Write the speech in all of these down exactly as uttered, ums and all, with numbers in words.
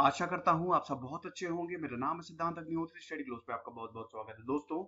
आशा करता हूं आप सब बहुत अच्छे होंगे। मेरा नाम है सिद्धांत अग्निहोत्री। स्टडी ग्लोस पे आपका बहुत बहुत स्वागत है दोस्तों।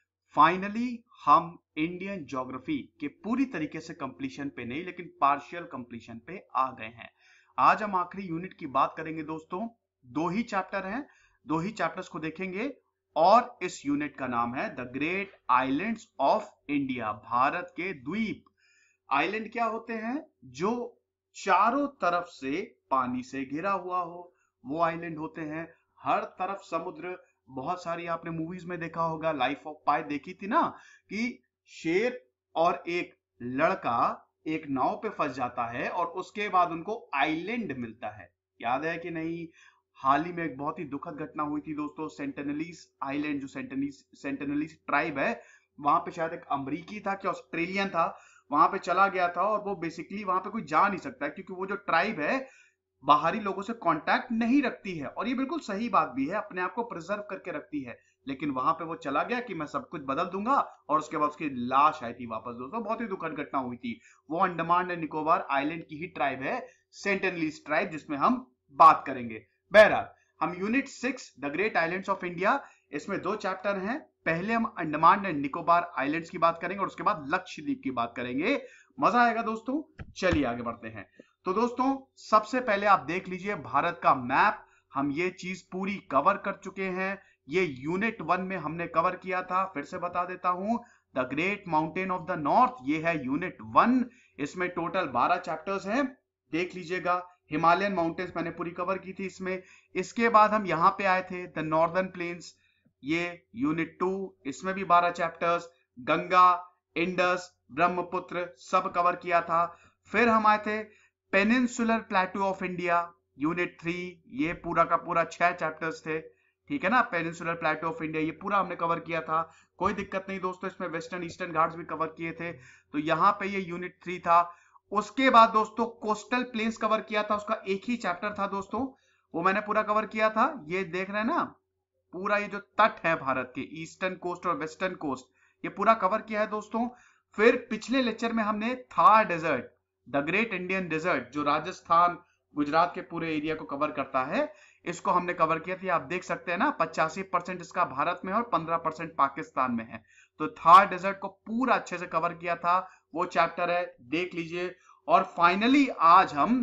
फाइनली हम इंडियन ज्योग्राफी के पूरी तरीके से कंप्लीशन पे नहीं लेकिन पार्शियल कंप्लीशन पे आ गए हैं। आज हम आखिरी यूनिट की बात करेंगे दोस्तों। दो ही चैप्टर हैं, दो ही चैप्टर्स को देखेंगे और इस यूनिट का नाम है the great islands of India. Bharat के द्वीप। आइलैंड क्या होते हैं? जो चारों तरफ से पानी से घिरा हुआ हो, वो आइलैंड होते हैं। हर तरफ समुद्र। बहुत सारी आपने मूवीज में देखा होगा, लाइफ ऑफ पाई देखी थी ना, कि शेर और एक लड़का एक नाव पे फंस जाता है और उसके बाद उनको आइलैंड मिलता है। याद है कि नहीं? हाल ही में एक बहुत ही दुखद घटना हुई थी दोस्तों। सेंटिनलीज आइलैंड, जो सेंटिनलीज सेंटिनलीज ट्राइब है, वहां पे शायद एक अमरीकी था कि ऑस्ट्रेलियन था, वहां पे चला गया था और वो बेसिकली वहां पे कोई जा नहीं सकता क्योंकि वो जो ट्राइब है बाहरी लोगों से कांटेक्ट नहीं रखती है। और ये बिल्कुल सही बात भी है, अपने आप को प्रिजर्व करके रखती है। लेकिन वहां पे वो चला गया कि मैं सब कुछ बदल दूंगा और उसके बाद उसकी लाश आई थी वापस। दोस्तों बहुत ही दुखद घटना हुई थी। वो अंडमान एंड निकोबार आइलैंड की ही ट्राइब है, सेंटिनलीज ट्राइब, जिसमें हम बात करेंगे। बहरहाल, हम unit six the great islands of India, इसमें दो चैप्टर हैं। पहले हम अंडमान एंड निकोबार आइलैंड्स की बात करेंगे और उसके बाद लक्षद्वीप की बात करेंगे। मजा आएगा दोस्तों। चलिए आगे बढ़ते हैं। तो दोस्तों सबसे पहले आप देख लीजिए भारत का मैप। हम ये चीज पूरी कवर कर चुके हैं। ये यूनिट वन में हमने कवर किया था। फिर से बता देता हूं, the great mountain of the north, ये है यूनिट वन। इसमें टोटल बारह चैप्टर्स हैं, देख लीजिएगा। हिमालयन माउंटेन्स मैंने पूरी कवर की थी इसमें। इसके बाद हम यहां पे आए थे, द नॉर्दर्न प्लेन्स, ये यूनिट टू, इसमें भी बारह चैप्टर्स। गंगा, इंडस, ब्रह्मपुत्र सब कवर किया था। फिर हम आए थे peninsular plateau of India, unit three, ये पूरा का पूरा छह चैप्टर्स थे। ठीक है ना? पेनिनसुलर प्लेटू ऑफ इंडिया ये पूरा हमने कवर किया था, कोई दिक्कत नहीं दोस्तों। इसमें वेस्टर्न ईस्टर्न घाट्स भी कवर किए थे, तो यहां पे ये यूनिट थ्री था। उसके बाद दोस्तों कोस्टल प्लेन्स कवर किया था, उसका एक ही चैप्टर था दोस्तों, वो मैंने पूरा कवर किया था। ये देख रहे हैं ना, पूरा ये जो तट है भारत के, ईस्टर्न कोस्ट और वेस्टर्न कोस्ट, ये पूरा कवर किया है दोस्तों। फिर पिछले लेक्चर में हमने Thar desert, the great Indian desert, जो राजस्थान गुजरात के पूरे एरिया को कवर करता है, इसको हमने कवर किया था। आप देख सकते हैं ना, पचासी परसेंट इसका भारत में है और पंद्रह परसेंट पाकिस्तान में है। तो थार डेजर्ट को पूरा अच्छे से कवर किया था, वो चैप्टर है, देख लीजिए। और फाइनली आज हम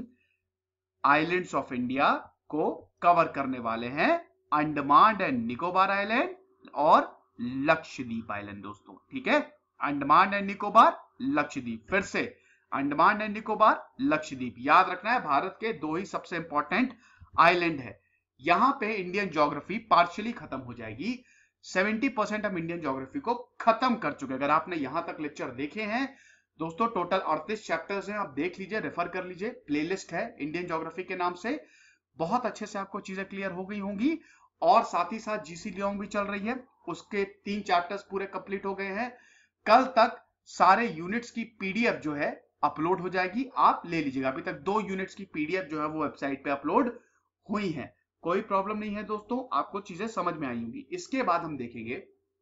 आइलैंड्स ऑफ इंडिया को कवर करने वाले हैं, अंडमान एंड निकोबार आइलैंड और लक्षद्वीप आइलैंड दोस्तों। ठीक है? अंडमान एंड निकोबार, लक्षद्वीप। फिर से अंडमान एंड निकोबार, लक्षद्वीप, याद रखना है। भारत के दो ही सबसे इंपॉर्टेंट आइलैंड है। यहां पे इंडियन ज्योग्राफी पार्शियली खत्म हो जाएगी। सत्तर परसेंट हम इंडियन ज्योग्राफी को खत्म कर चुके हैं। अगर आपने यहां तक लेक्चर देखे हैं दोस्तों, टोटल अड़तीस चैप्टर्स हैं, आप देख लीजिए, रेफर कर लीजिए, प्लेलिस्ट है इंडियन ज्योग्राफी के नाम से। बहुत अच्छे से आपको चीजें क्लियर हो गई होंगी। और साथ ही साथ जीसी लियोंग भी चल रही है, उसके तीन चैप्टर्स पूरे कंप्लीट हो गए हैं। कल तक सारे यूनिट्स की पीडीएफ जो है अपलोड हो जाएगी, आप ले लीजिएगा। अभी तक दो यूनिट्स की पीडीएफ जो है वो वेबसाइट पे अपलोड हुई है, कोई प्रॉब्लम नहीं है दोस्तों, आपको चीजें समझ में आई होंगी। इसके बाद हम देखेंगे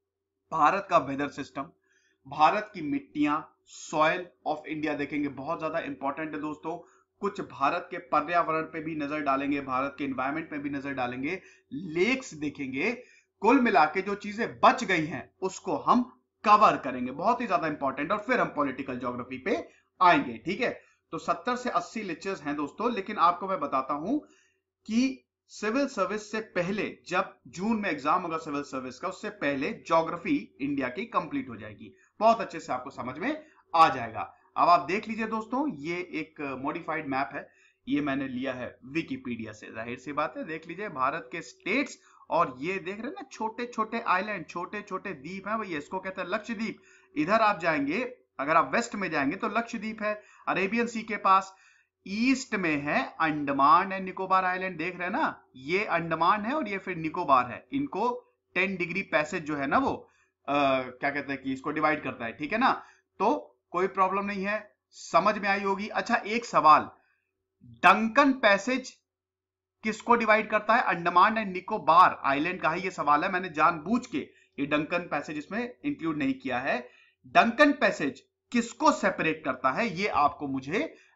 भारत का वेदर सिस्टम, भारत की मिट्टियां, सॉइल ऑफ इंडिया देखेंगे, बहुत ज्यादा इंपॉर्टेंट है दोस्तों। कुछ भारत के पर्यावरण पे भी नजर डालेंगे, भारत के एनवायरमेंट पे भी नजर डालेंगे, लेक्स देखेंगे। कुल मिला के जो चीजें बच गई हैं उसको हम कवर करेंगे, बहुत ही ज्यादा इंपॉर्टेंट। और फिर हम पॉलिटिकल ज्योग्राफी पे आएंगे। ठीक है? तो सत्तर से अस्सी लेक्चर्स हैं दोस्तों। लेकिन आपको मैं बताता हूं कि सिविल सर्विस से पहले, जब जून में एग्जाम होगा सिविल सर्विस का, उससे पहले ज्योग्राफी इंडिया की कंप्लीट हो जाएगी, बहुत अच्छे से आपको समझ में आ जाएगा। अब आप देख लीजिए दोस्तों, ये एक मॉडिफाइड मैप है, ये मैंने लिया है विकिपीडिया से, जाहिर सी बात है। देख लीजिए भारत के स्टेट्स, और ये देख रहे हैं ना छोटे छोटे आइलैंड, छोटे छोटे द्वीप हैं भैया, इसको कहते हैं लक्षद्वीप। इधर आप जाएंगे, अगर आप वेस्ट में जाएंगे तो लक्षद्वीप है, अरेबियन सी के पास। ईस्ट में है अंडमान एंड निकोबार आइलैंड, देख रहे हैं ना, ये अंडमान है और ये फिर निकोबार है। इनको टेन डिग्री पैसेज जो है ना वो आ, क्या कहते हैं कि इसको डिवाइड करता है। ठीक है ना? तो कोई प्रॉब्लम नहीं है, समझ में आई होगी। अच्छा, एक सवाल, डंकन पैसेज किसको डिवाइड करता है? अंडमान एंड निकोबार आइलैंड का है, ये सवाल है। मैंने जानबूझ के ये डंकन पैसेज इसमें इंक्लूड नहीं किया है। डंकन पैसेज किसको सेपरेट करता है, ये आपको मुझे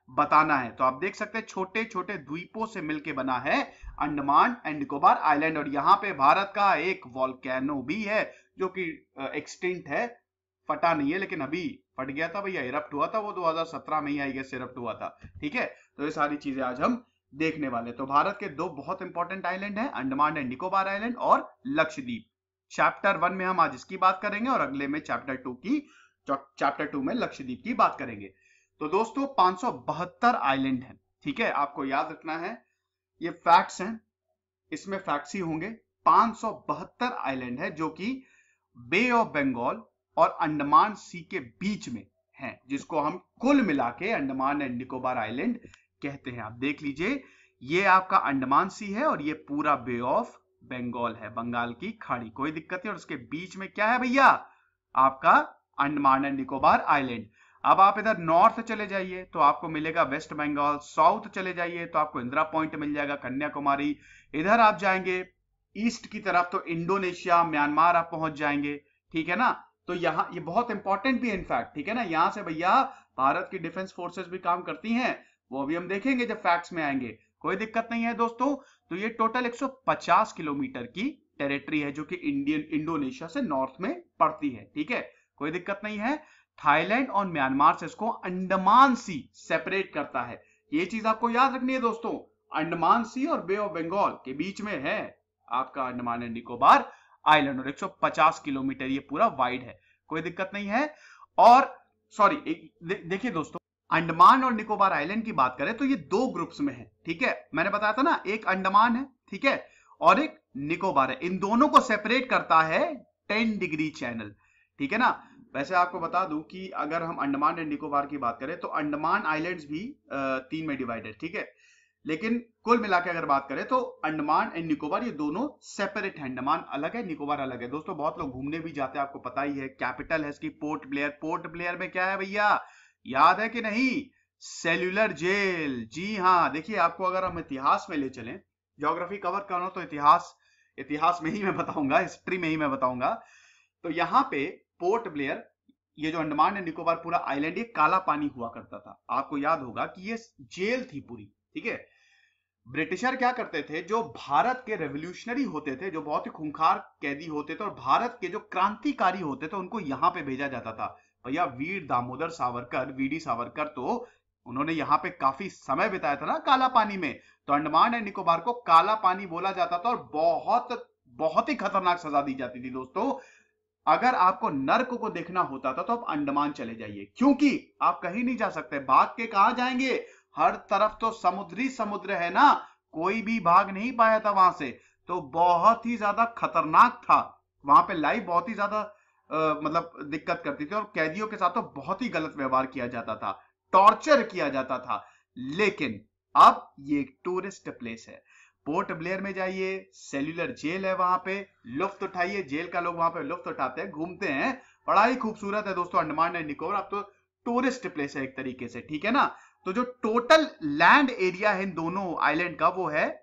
बताना है। तो आप देख सकते हैं छोटे छोटे द्वीपों से मिलकर बना है अंडमान एंड निकोबार आइलैंड। और यहाँ पे भारत का एक वॉल्केनो भी है जो कि एक्सटिंक्ट है, फटा नहीं है, लेकिन अभी फट गया था भैया, इरप्ट हुआ था वो दो हज़ार सत्रह में ही आई गेस इरप्ट हुआ था। ठीक है, तो ये सारी चीजें आज हम देखने वाले। तो भारत के दो बहुत इंपॉर्टेंट आइलैंड हैं, अंडमान एंड निकोबार आइलैंड और लक्षद्वीप। चैप्टर वन में हम आज इसकी बात करेंगे और अगले में चैप्टर टू की चैप्टर टू में लक्षद्वीप की बात करेंगे। तो दोस्तों पांच सौ बहत्तर आइलैंड है। ठीक है, आपको याद रखना है, ये फैक्ट्स हैं, इसमें फैक्ट्स ही होंगे। पांच सौ बहत्तर आइलैंड है जो कि बे ऑफ बंगाल और अंडमान सी के बीच में है, जिसको हम कुल मिला के अंडमान एंड निकोबार आइलैंड कहते हैं। आप देख लीजिए, ये आपका अंडमान सी है और ये पूरा बे ऑफ बंगाल है, बंगाल की खाड़ी, कोई दिक्कत नहीं। और उसके बीच में क्या है भैया, आपका अंडमान एंड निकोबार आइलैंड। अब आप इधर नॉर्थ चले जाइए तो आपको मिलेगा वेस्ट बंगाल, साउथ चले जाइए तो आपको इंदिरा पॉइंट मिल जाएगा, कन्याकुमारी। इधर आप जाएंगे ईस्ट की तरफ तो इंडोनेशिया, म्यांमार आप पहुंच जाएंगे। ठीक है ना, तो यहाँ ये बहुत इंपॉर्टेंट भी है इनफैक्ट। ठीक है ना, यहां से भैया भारत की डिफेंस फोर्सेस भी काम करती हैं, वो भी हम देखेंगे जब फैक्ट्स में आएंगे, कोई दिक्कत नहीं है दोस्तों। तो ये टोटल एक सौ पचास किलोमीटर की टेरिटरी है जो कि इंडियन इंडोनेशिया से नॉर्थ में पड़ती है। ठीक है, कोई दिक्कत नहीं है। थाईलैंड और म्यांमार से इसको अंडमान सी सेपरेट करता है, ये चीज आपको याद रखनी है दोस्तों। अंडमान सी और बे ऑफ बंगाल के बीच में है आपका अंडमान एंड निकोबार आइलैंड और एक सौ पचास किलोमीटर ये पूरा वाइड है, कोई दिक्कत नहीं है। और सॉरी दे, देखिए दोस्तों, अंडमान और निकोबार आइलैंड की बात करें तो ये दो ग्रुप्स में है। ठीक है, मैंने बताया था ना, एक अंडमान है, ठीक है, और एक निकोबार है। इन दोनों को सेपरेट करता है टेन डिग्री चैनल। ठीक है ना, वैसे आपको बता दूं कि अगर हम अंडमान एंड निकोबार की बात करें तो अंडमान आइलैंड्स भी तीन में डिवाइडेड, ठीक है, लेकिन कुल मिला के अगर बात करें तो अंडमान एंड निकोबार ये दोनों सेपरेट है। अंडमान अलग है, निकोबार अलग है। दोस्तों बहुत लोग घूमने भी जाते हैं, आपको पता ही है। कैपिटल है इसकी पोर्ट ब्लेयर। पोर्ट ब्लेयर में क्या है भैया, याद है कि नहीं, सेल्यूलर जेल। जी हाँ, देखिए आपको अगर हम इतिहास में ले चलें, ज्योग्राफी कवर करना हो तो इतिहास इतिहास में ही मैं बताऊंगा, हिस्ट्री में ही मैं बताऊंगा। तो यहाँ पे पोर्ट ब्लेयर, ये जो अंडमान एंड निकोबार पूरा आइलैंड, ये काला पानी हुआ करता था। आपको याद होगा कि ये जेल थी पूरी। ठीक है, ब्रिटिशर क्या करते थे, जो भारत के रेवोल्यूशनरी होते थे, जो बहुत ही खूंखार कैदी होते थे और भारत के जो क्रांतिकारी होते थे, उनको यहां पे भेजा जाता था। भैया वीर दामोदर सावरकर, वीडी सावरकर, तो उन्होंने यहाँ पे काफी समय बिताया था ना काला पानी में। तो अंडमान एंड निकोबार को काला पानी बोला जाता था और बहुत बहुत ही खतरनाक सजा दी जाती थी दोस्तों। अगर आपको नर्क को देखना होता था तो आप अंडमान चले जाइए, क्योंकि आप कहीं नहीं जा सकते, भाग के कहां जाएंगे, हर तरफ तो समुद्री समुद्र है ना, कोई भी भाग नहीं पाया था वहां से। तो बहुत ही ज्यादा खतरनाक था वहां पे, लाइफ बहुत ही ज्यादा मतलब दिक्कत करती थी और कैदियों के साथ तो बहुत ही गलत व्यवहार किया जाता था, टॉर्चर किया जाता था। लेकिन अब ये एक टूरिस्ट प्लेस है। पोर्ट ब्लेयर में जाइए, सेल्यूलर जेल है, वहां पे लुफ्त उठाइए, जेल का लोग वहां पे लुफ्त उठाते हैं, घूमते हैं, बड़ा ही खूबसूरत है दोस्तों अंडमान एंड निकोबार। अब तो टूरिस्ट प्लेस है एक तरीके से। ठीक है ना, तो जो टोटल लैंड एरिया है इन दोनों आइलैंड का, वो है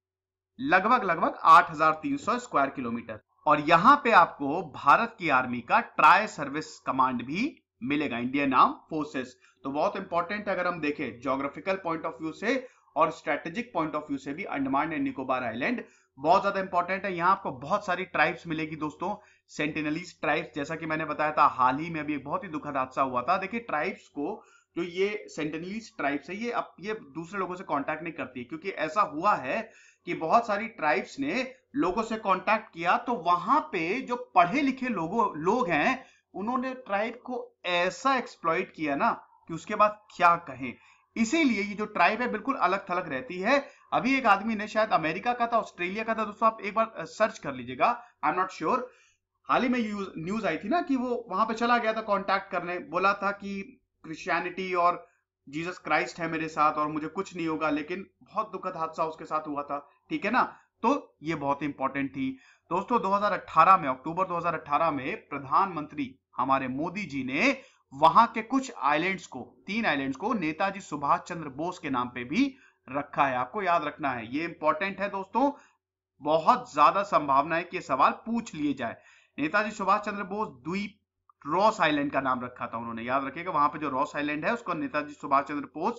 लगभग लगभग आठ हज़ार तीन सौ स्क्वायर किलोमीटर। और यहां पे आपको भारत की आर्मी का ट्राई सर्विस कमांड भी मिलेगा, इंडियन आर्म फोर्सेस। तो बहुत इंपॉर्टेंट अगर हम देखें ज्योग्राफिकल पॉइंट ऑफ व्यू से और स्ट्रेटेजिक पॉइंट ऑफ व्यू से भी, अंडमान एंड निकोबार आइलैंड बहुत ज्यादा इंपॉर्टेंट है। यहाँ आपको बहुत सारी ट्राइब्स मिलेगी दोस्तों, सेंटिनलीज ट्राइब्स, जैसा कि मैंने बताया था हाल ही में अभी एक बहुत ही दुखद हादसा हुआ था। देखिए ट्राइब्स को, जो ये सेंटिनलीज ट्राइब्स है, ये अब ये दूसरे लोगों से कांटेक्ट नहीं करती है, क्योंकि ऐसा हुआ है कि बहुत सारी ट्राइब्स ने लोगों से कांटेक्ट किया, तो वहां पे जो पढ़े लिखे लोगों लोग हैं, उन्होंने ट्राइब को ऐसा एक्सप्लॉइट किया ना कि उसके बाद क्या कहें। इसीलिए ये जो ट्राइब है बिल्कुल अलग थलग रहती है। अभी एक आदमी ने, शायद अमेरिका का था, ऑस्ट्रेलिया का था दोस्तों, आप एक बार सर्च कर लीजिएगा, आई एम नॉट श्योर। हाल ही में न्यूज आई थी ना कि वो वहां पे चला गया था कांटेक्ट करने, बोला था कि क्रिश्चियनिटी और जीसस क्राइस्ट है मेरे साथ और मुझे कुछ नहीं होगा, लेकिन बहुत दुखद हादसा उसके साथ हुआ था। ठीक है ना, तो ये बहुत इंपॉर्टेंट थी दोस्तों। दो हज़ार अठारह में, अक्टूबर दो हज़ार अठारह में प्रधानमंत्री हमारे मोदी जी ने वहां के कुछ आइलैंड्स को, तीन आइलैंड्स को नेताजी सुभाष चंद्र बोस के नाम पे भी रखा है। आपको याद रखना है, ये इंपॉर्टेंट है दोस्तों। बहुत ज्यादा संभावना है कि ये सवाल पूछ लिए जाए। नेताजी सुभाष चंद्र बोस द्वीप रॉस आइलैंड का नाम रखा था उन्होंने, याद रखिएगा। वहां पे जो रॉस आइलैंड है उसको नेताजी सुभाष चंद्र बोस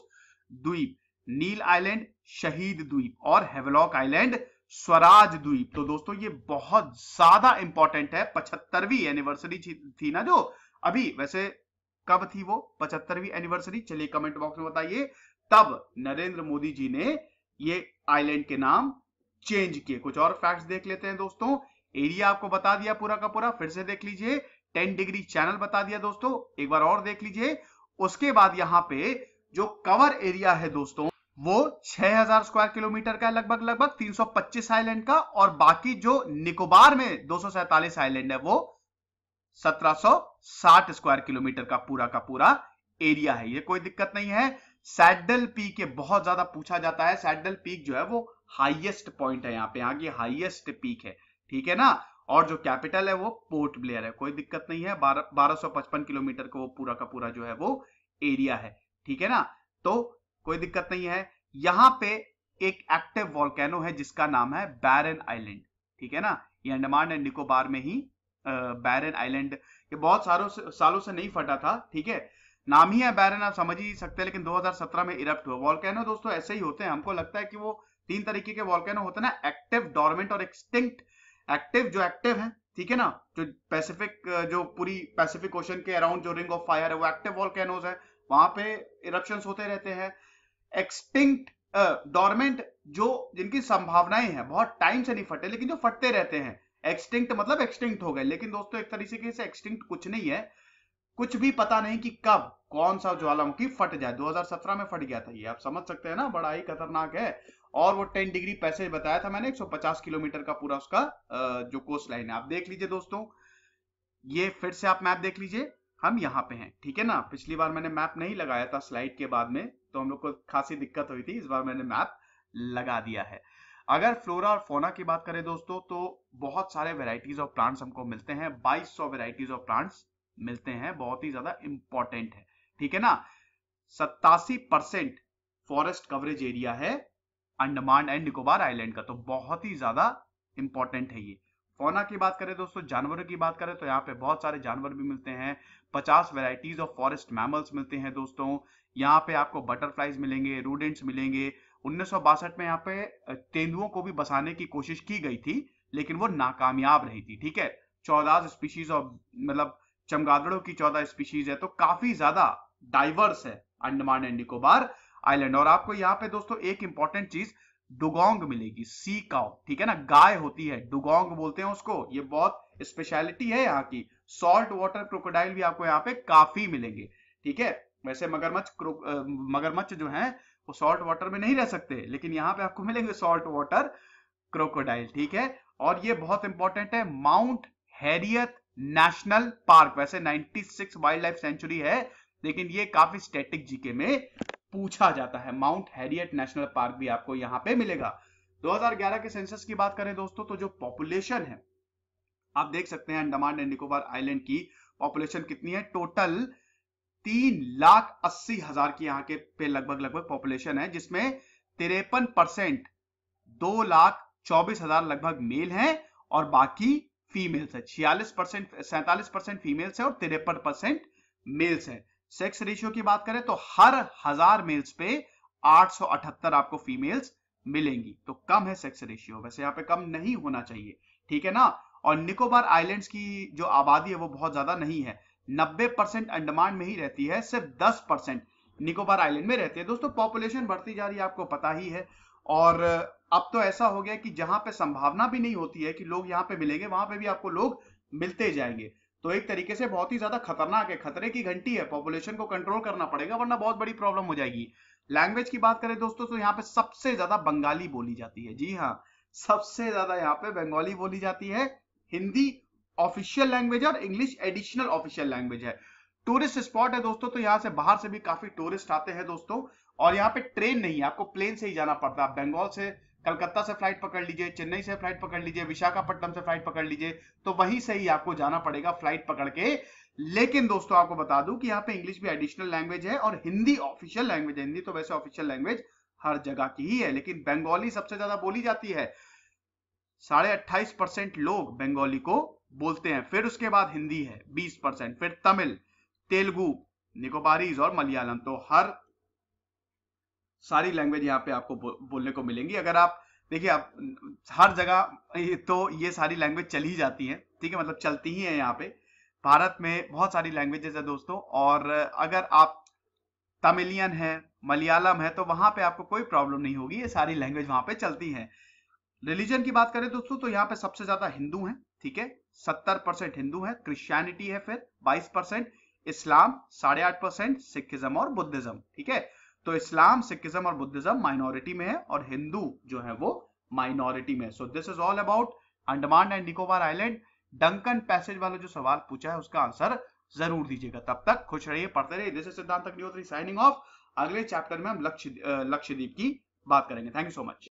द्वीप, नील आइलैंड शहीद द्वीप और हेवलॉक आइलैंड स्वराज द्वीप। तो दोस्तों ये बहुत ज्यादा इंपॉर्टेंट है। पचहत्तरवीं एनिवर्सरी थी ना जो अभी, वैसे कब थी वो पचहत्तरवीं एनिवर्सरी, चलिए कमेंट बॉक्स में बताइए। तब नरेंद्र मोदी जी ने ये आइलैंड के नाम चेंज किए। कुछ और फैक्ट्स देख लेते हैं दोस्तों। एरिया आपको बता दिया पूरा का पूरा, फिर से देख लीजिए। टेन डिग्री चैनल बता दिया दोस्तों, एक बार और देख लीजिए। उसके बाद यहाँ पे जो कवर एरिया है दोस्तों वो छह हज़ार स्क्वायर किलोमीटर का लगभग लगभग तीन सौ पच्चीस आइलैंड का, और बाकी जो निकोबार में दो सौ सैंतालीस आइलैंड है वो सत्रह सौ साठ स्क्वायर किलोमीटर का पूरा का पूरा एरिया है। ये कोई दिक्कत नहीं है। सैडल पीक ये बहुत ज्यादा पूछा जाता है। सैडल पीक जो है वो हाईएस्ट पॉइंट है यहाँ पे, यहाँ की हाईएस्ट पीक है, ठीक है ना। और जो कैपिटल है वो पोर्ट ब्लेयर है, कोई दिक्कत नहीं है। बारह सौ पचपन किलोमीटर का वो पूरा का पूरा जो है वो एरिया है, ठीक है ना। तो कोई दिक्कत नहीं है। यहाँ पे एक एक्टिव वॉल्केनो है जिसका नाम है बैरन आइलैंड, ठीक है ना। ये अंडमान एंड निकोबार में ही बैरन आइलैंड, ये बहुत सालों से सालों से नहीं फटा था, ठीक है। नाम ही है बैरन, आप समझ ही सकते हैं, लेकिन दो हज़ार सत्रह में इरप्ट हुआ। वॉल्केनो दोस्तों ऐसे ही होते हैं, हमको लगता है कि वो तीन तरीके के वॉल्केनो होते हैं ना, एक्टिव, डोरमेंट और एक्सटिंक्ट। एक्टिव जो एक्टिव है, ठीक है ना, जो पैसिफिक, जो पूरी पैसिफिक ओशन के अराउंड जो रिंग ऑफ फायर है वो एक्टिव वॉल्केनोज है, वहां पे इरप्शंस होते रहते हैं। एक्सटिंक्ट, डोरमेंट, जो जिनकी संभावनाएं हैं बहुत टाइम से नहीं फटे लेकिन जो फटते रहते हैं। एक्सटिंक्ट मतलब एक्सटिंक्ट हो गए, लेकिन दोस्तों एक तरीके से एक्सटिंक्ट कुछ नहीं है, कुछ भी पता नहीं कि कब कौन सा ज्वालामुखी फट जाए। दो हज़ार सत्रह में फट गया था ये, आप समझ सकते हैं ना, बड़ा ही खतरनाक है। और वो टेन डिग्री पैसेज बताया था मैंने, एक सौ पचास किलोमीटर का पूरा उसका जो कोस्ट लाइन है। आप देख लीजिए दोस्तों, ये फिर से आप मैप देख लीजिए, हम यहाँ पे हैं, ठीक है ना। पिछली बार मैंने मैप नहीं लगाया था स्लाइड के बाद में, तो हम लोग को खासी दिक्कत हुई थी, इस बार मैंने मैप लगा दिया है। अगर फ्लोरा और फोना की बात करें दोस्तों तो बहुत सारे वेराइटीज ऑफ प्लांट्स हमको मिलते हैं, बाईस सौ वेराइटीज ऑफ प्लांट्स मिलते हैं, बहुत ही ज्यादा इंपॉर्टेंट है, ठीक है ना। सत्तासी परसेंट फॉरेस्ट कवरेज एरिया है अंडमान एंड निकोबार आइलैंड का, तो बहुत ही ज्यादा इंपॉर्टेंट है ये। फौना की बात करें दोस्तों, जानवरों की बात करें तो यहाँ पे बहुत सारे जानवर भी मिलते हैं। पचास वेराइटीज ऑफ फॉरेस्ट मैमल्स मिलते हैं दोस्तों। यहाँ पे आपको बटरफ्लाइज मिलेंगे, रूडेंट्स मिलेंगे। उन्नीस सौ बासठ में यहाँ पे तेंदुओं को भी बसाने की कोशिश की गई थी, लेकिन वो नाकामयाब रही थी, ठीक है। चौदह स्पीशीज ऑफ, मतलब चमगादड़ों की चौदह स्पीशीज है, तो काफी ज्यादा डाइवर्स है अंडमान एंड निकोबार आइलैंड। और आपको यहाँ पे दोस्तों एक इंपॉर्टेंट चीज डुगोंग मिलेगी, सी काउ, ठीक है ना, गाय होती है, डुगोंग बोलते हैं उसको, ये बहुत स्पेशलिटी है यहाँ की। सॉल्ट वाटर क्रोकोडाइल भी आपको यहाँ पे काफी मिलेंगे, ठीक है। वैसे मगरमच्छ मगरमच्छ जो है वो सॉल्ट वाटर में नहीं रह सकते, लेकिन यहाँ पे आपको मिलेंगे सॉल्ट वाटर क्रोकोडाइल, ठीक है। और ये बहुत इंपॉर्टेंट है, माउंट हैरियत नेशनल पार्क, वैसे छियानवे वाइल्ड लाइफ सेंचुरी है, लेकिन ये काफी स्टैटिक जीके में पूछा जाता है। माउंट हैरियट नेशनल पार्क भी आपको यहाँ पे मिलेगा। दो हज़ार ग्यारह के सेंसस की बात करें दोस्तों तो जो पॉपुलेशन है, आप देख सकते हैं अंडमान एंड निकोबार आइलैंड की पॉपुलेशन कितनी है। टोटल तीन लाख अस्सी हजार की यहाँ के पे लगभग लगभग पॉपुलेशन है, जिसमें तिरपन परसेंट दो लाख चौबीस हजार लगभग मेल हैं और बाकी फीमेल्स है। छियालीस परसेंट सैंतालीस परसेंट फीमेल्स है और तिरपन परसेंट मेल्स है। सेक्स रेशियो की बात करें तो हर हजार मेल्स पे आठ सौ अठहत्तर आपको फीमेल्स मिलेंगी, तो कम है सेक्स रेशियो, वैसे यहाँ पे कम नहीं होना चाहिए, ठीक है ना। और निकोबार आइलैंड्स की जो आबादी है वो बहुत ज्यादा नहीं है, नब्बे परसेंट अंडमान में ही रहती है, सिर्फ दस परसेंट निकोबार आइलैंड में रहती है। दोस्तों पॉपुलेशन बढ़ती जा रही है, आपको पता ही है, और अब तो ऐसा हो गया कि जहां पे संभावना भी नहीं होती है कि लोग यहाँ पे मिलेंगे, वहां पे भी आपको लोग मिलते जाएंगे। तो एक तरीके से बहुत ही ज्यादा खतरनाक है, खतरे की घंटी है, पॉपुलेशन को कंट्रोल करना पड़ेगा वरना बहुत बड़ी प्रॉब्लम हो जाएगी। लैंग्वेज की बात करें दोस्तों तो यहाँ पे सबसे ज्यादा बंगाली बोली जाती है, जी हाँ, सबसे ज्यादा यहाँ पे बंगाली बोली जाती है। हिंदी ऑफिशियल लैंग्वेज है और इंग्लिश एडिशनल ऑफिशियल लैंग्वेज है। टूरिस्ट स्पॉट है दोस्तों, तो यहाँ से बाहर से भी काफी टूरिस्ट आते हैं दोस्तों। और यहाँ पे ट्रेन नहीं है, आपको प्लेन से ही जाना पड़ता है। बंगाल से कलकत्ता से फ्लाइट पकड़ लीजिए, चेन्नई से फ्लाइट पकड़ लीजिए, विशाखापट्टनम से फ्लाइट पकड़ लीजिए, तो वहीं से ही आपको जाना पड़ेगा फ्लाइट पकड़ के। लेकिन दोस्तों आपको बता दूं कि यहाँ पे इंग्लिश भी एडिशनल लैंग्वेज है और हिंदी ऑफिशियल लैंग्वेज है। हिंदी तो वैसे ऑफिशियल लैंग्वेज हर जगह की ही है, लेकिन बंगाली सबसे ज्यादा बोली जाती है। साढ़े अट्ठाईस परसेंट लोग बंगाली को बोलते हैं, फिर उसके बाद हिंदी है बीस परसेंट, फिर तमिल, तेलुगु, निकोबारीज और मलयालम। तो हर सारी लैंग्वेज यहाँ पे आपको बो, बोलने को मिलेंगी। अगर आप देखिए, आप हर जगह तो ये सारी लैंग्वेज चल ही जाती हैं, ठीक है, मतलब चलती ही है यहाँ पे। भारत में बहुत सारी लैंग्वेजेस है दोस्तों, और अगर आप तमिलियन है, मलयालम है, तो वहां पे आपको कोई प्रॉब्लम नहीं होगी, ये सारी लैंग्वेज वहां पे चलती हैं। रिलीजन की बात करें दोस्तों, तो यहाँ पे सबसे ज्यादा हिंदू हैं, ठीक है, सत्तर परसेंट हिंदू है, क्रिश्चियनिटी है फिर बाईस परसेंट, इस्लाम साढ़े आठ परसेंट, सिखिज्म और बुद्धिज्म, ठीक है। तो इस्लाम, सिखिज्म और बुद्धिज्म माइनॉरिटी में है, और हिंदू जो है वो माइनॉरिटी में है। So this is all about Andaman and Nicobar island. Duncan Passage वाला जो सवाल पूछा है उसका आंसर जरूर दीजिएगा। तब तक खुश रहिए, पढ़ते रहिए। This is Siddhant Agnihotri signing off. अगले चैप्टर में हम लक्ष्य लक्षद्वीप की बात करेंगे। Thank you so much.